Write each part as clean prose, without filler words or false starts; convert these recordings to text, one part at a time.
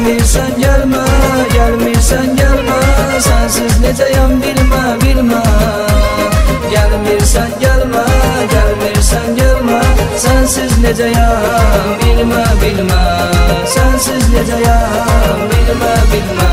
Gelmirsən gəlmə, gelmirsən gəlmə, sensiz necəyəm bilmə, bilmə. Gelmirsən gəlmə, gelmirsən gəlmə, sensiz necəyəm bilmə, bilmə. Sensiz necəyəm bilmə, bilmə.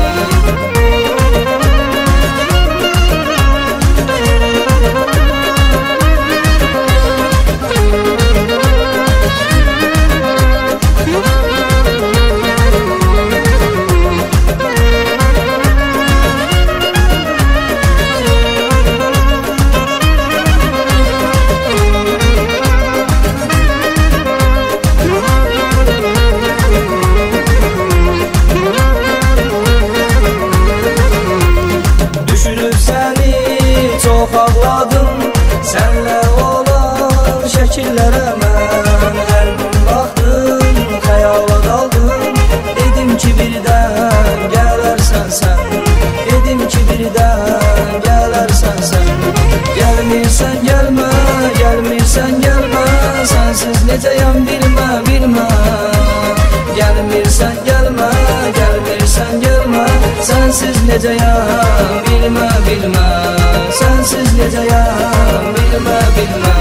Çox ağladım sənlə olan şəkillərə mən. Hər gün baxdım, xəyala daldım. Dedim ki birdən gələrsən sən, dedim ki birdən gələrsən sən. Gəlmirsən gəlmə, gəlmirsən gəlmə, sensiz necəyəm bilmə, bilmə. Gəlmirsən gəlmə, gəlmirsən gəlmə, sensiz necəyəm bilmə, bilmə. Sensiz necəyəm bilmə, bilmə.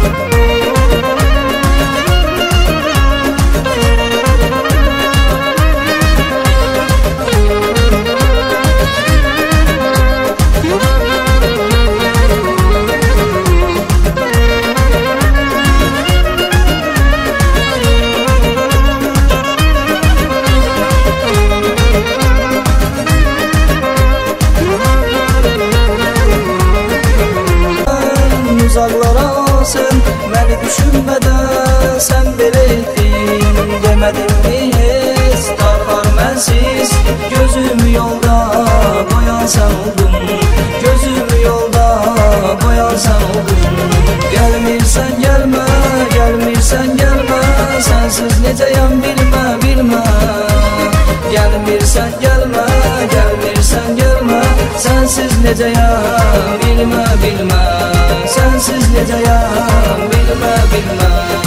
Uzaqlara sən məni düşünmədən sən belə etdin. Demədin mi heç darxar mənsiz, gözümü yolda qoyan sən oldun, gözümü yolda qoyan sən oldun. Gəlmirsən gəlmə, gəlmirsən gəlmə, sensiz necəyəm bilmə, bilmə. Gəlmirsən gəlmə, gəlmirsən gəlmə, sensiz necəyəm bilmə, bilmə. Sensiz necəyəm bilmə, bilmə.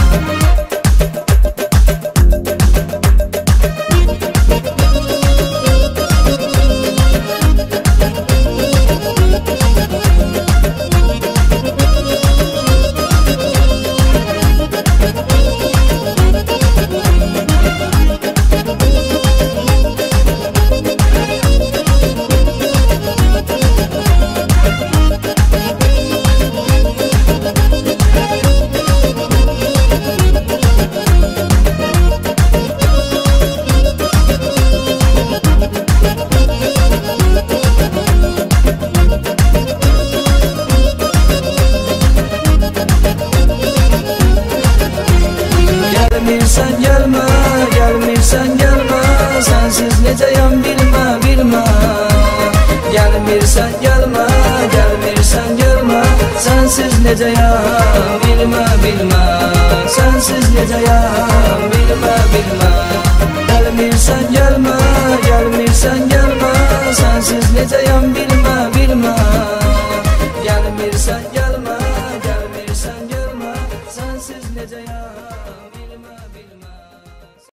Gəlmirsən gəlmə, gəlmirsən gəlmə, sensiz necəyəm bilmə, bilmə. Gəlmirsən gəlmə, gəlmirsən gəlmə, sensiz necəyəm bilmə, bilmə. Sensiz necəyəm bilmə,